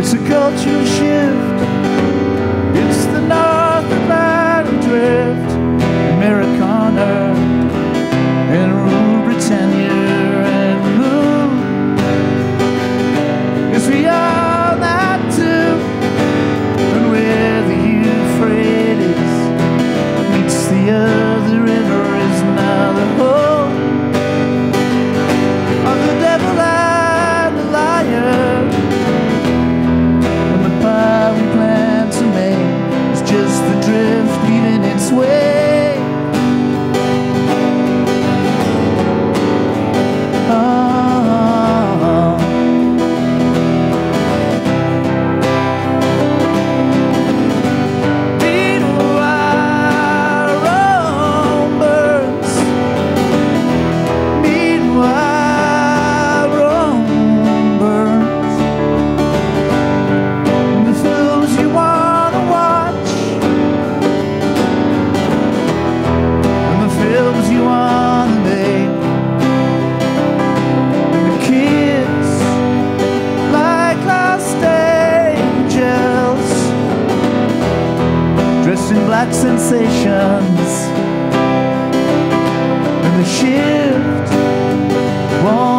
It's a cultural shift. It's the North Atlantic drift. Americana and rule Britannia and move. Yes, we are that too. And where the Euphrates meets the other river is now the home of the devil and the liar. And the pie we plan to make is just the drift leaving its way. Black sensations and the shift